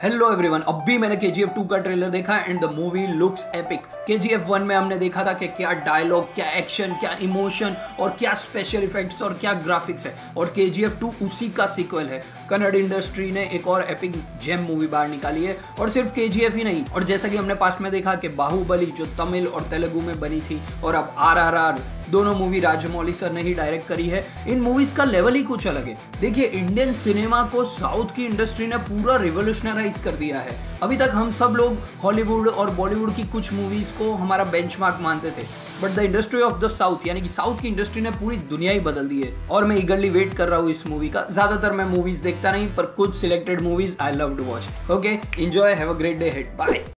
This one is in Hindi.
हेलो एवरीवन, अभी मैंने KGF 2 का ट्रेलर देखा and the movie looks epic. KGF 1 में हमने देखा था कि क्या डायलॉग, क्या एक्शन, क्या इमोशन और क्या स्पेशल इफेक्ट्स और क्या ग्राफिक्स है, और KGF 2 उसी का सीक्वल है। कन्नड़ इंडस्ट्री ने एक और एपिक जेम मूवी बाहर निकाली है, और सिर्फ KGF ही नहीं, और जैसा कि हमने पास्ट में देखा कि बाहुबली जो तमिल और तेलुगु में बनी थी, और अब RRR, दोनों मूवी राजमौली सर ने ही डायरेक्ट करी है। इन मूवीज का लेवल ही कुछ अलग है। देखिए, इंडियन सिनेमा को साउथ की इंडस्ट्री ने पूरा रिवोल्यूशनराइज कर दिया है। अभी तक हम सब लोग हॉलीवुड और बॉलीवुड की कुछ मूवीज को हमारा बेंचमार्क मानते थे, but the industry of the south यानी कि साउथ की इंडस्ट्री ने पूरी दुनिया ही बदल दी है। और मैं ईगरली वेट कर रहा हूँ इस मूवी का। ज्यादातर मैं मूवीज देखता नहीं, पर कुछ selected movies I love to watch. Okay, enjoy, have a great day ahead, bye.